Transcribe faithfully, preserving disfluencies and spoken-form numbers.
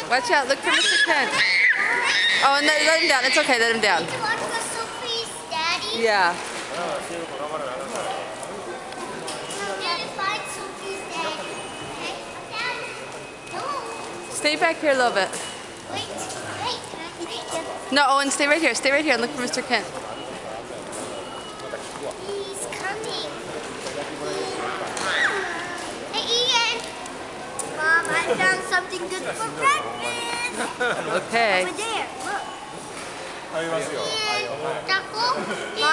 Watch out, look for Mister Kent. Oh, and let, let him down. It's okay, let him down. To watch for Sophie's daddy? Yeah. Find Sophie's daddy. No. Stay back here a little bit. Wait, wait, can I take him? No, Owen, stay right here. Stay right here and look for Mister Kent. He's coming. Hey, Ian. Mom, I found something good for breakfast. Okay. Over there, look. Ian, taco?